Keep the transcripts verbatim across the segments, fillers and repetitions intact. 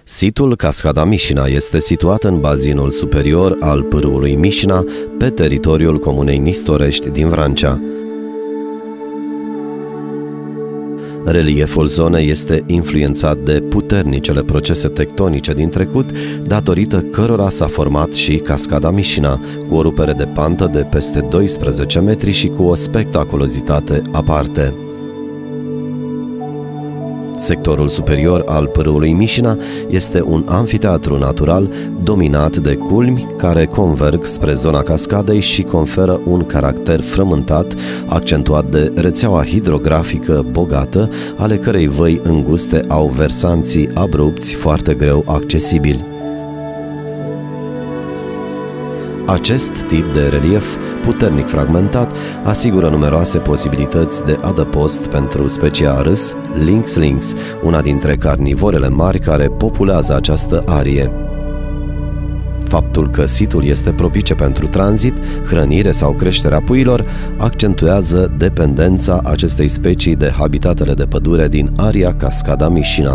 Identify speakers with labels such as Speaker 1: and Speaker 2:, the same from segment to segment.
Speaker 1: Situl Cascada Mișina este situat în bazinul superior al pârâului Mișina, pe teritoriul comunei Nistorești din Vrancea. Relieful zonei este influențat de puternicele procese tectonice din trecut, datorită cărora s-a format și Cascada Mișina, cu o rupere de pantă de peste doisprezece metri și cu o spectaculozitate aparte. Sectorul superior al pârâului Mișina este un amfiteatru natural dominat de culmi care converg spre zona cascadei și conferă un caracter frământat, accentuat de rețeaua hidrografică bogată, ale cărei văi înguste au versanții abrupți foarte greu accesibili. Acest tip de relief, puternic fragmentat, asigură numeroase posibilități de adăpost pentru specia râs, lynx lynx, una dintre carnivorele mari care populează această arie. Faptul că situl este propice pentru tranzit, hrănire sau creșterea puiilor accentuează dependența acestei specii de habitatele de pădure din aria Cascada Mișina.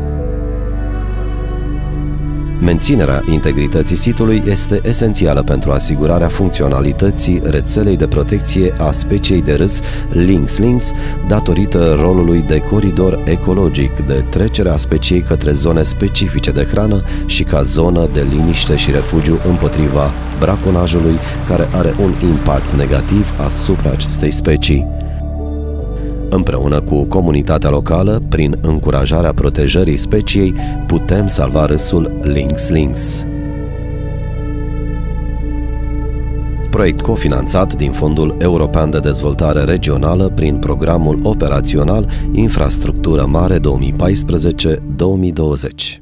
Speaker 1: Menținerea integrității sitului este esențială pentru asigurarea funcționalității rețelei de protecție a speciei de râs lynx lynx, datorită rolului de coridor ecologic de trecere a speciei către zone specifice de hrană și ca zonă de liniște și refugiu împotriva braconajului, care are un impact negativ asupra acestei specii. Împreună cu comunitatea locală, prin încurajarea protejării speciei, putem salva râsul lynx lynx. Proiect cofinanțat din Fondul European de Dezvoltare Regională prin Programul Operațional Infrastructură Mare două mii paisprezece două mii douăzeci.